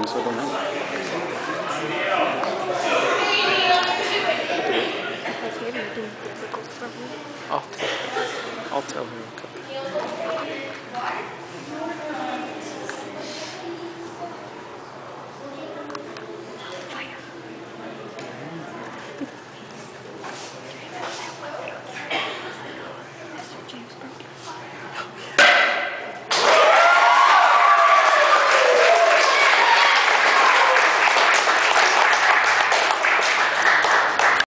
honest, I don't know. That's maybe making it difficult for me. I'll tell her. Okay.